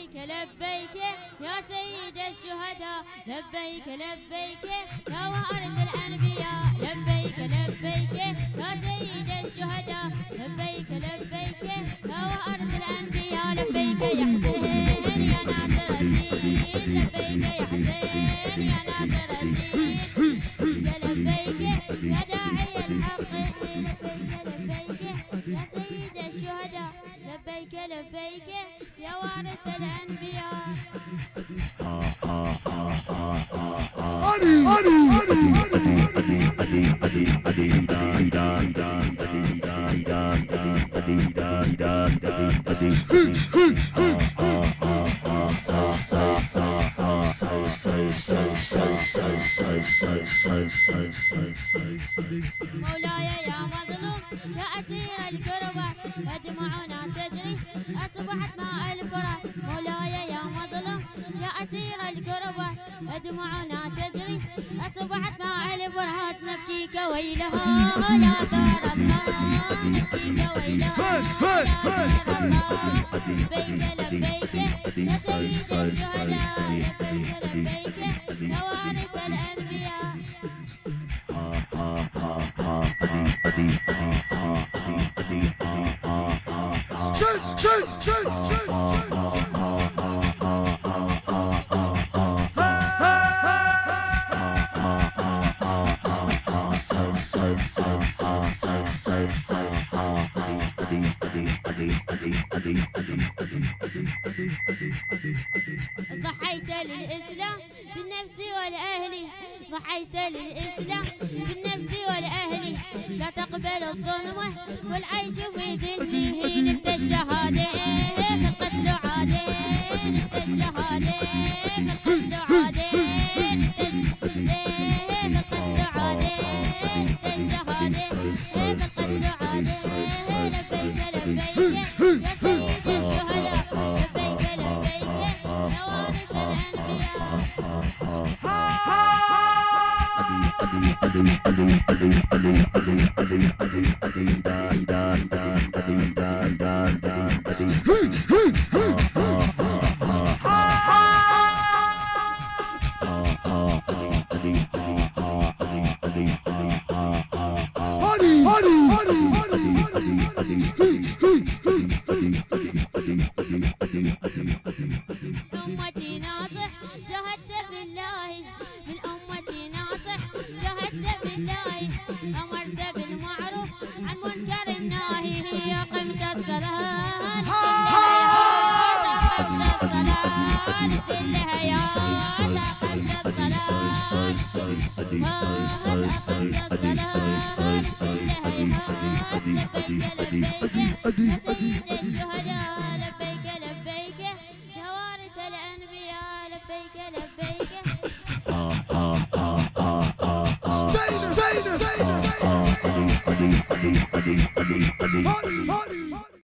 لبيك لبيك يا سيد الشهداء، لبيك لبيك يا وارث الأنبياء، لبيك لبيك يا سيد الشهداء، لبيك لبيك يا وارث الأنبياء، لبيك يا حسين يا ناصر الدين، لبيك يا حسين يا ناصر الدين، لبيك يا داعي الحق، لبيك لبيك يا سيد الشهداء، لبيك لبيك يا وارث الأنبياء. مولاي يا مظلوم يا أسير الكربة، ودموعنا تجري أصبحت ماء الفرات، مولاي يا مظلوم يا أسير الكربة، ودموعنا تجري أصبحت ماء الفرات، نبكيك ويلها يا دار الله، نبكيك ويلها يا دار الله، لبيك لبيك يا سيد الشهداء، لبيك لبيك يا وارث الأنبياء. ضحيت للإسلام بالنفس والأهل، ضحيت للإسلام بالنفس والأهل، لا تقبل الظلم والعيش في ذله، نلت الشهادة في القتل عادة، نلت الشهادة في القتل عادة، نلت القتل عادة، نلت الشهادة في القتل عادة، لبيك لبيك يا سيد الشهداء، لبيك لبيك يا وارث أمتي ناصح جهدت في الله، من أمتي ناصح جهدت في الله، أمرت بالمعروف عن منكر الناهي، هي قمت الصلاة قمت الصلاة بالحياة، قمت يا سيد الشهداء، لبيك لبيك يا وارث الأنبياء، لبيك لبيك.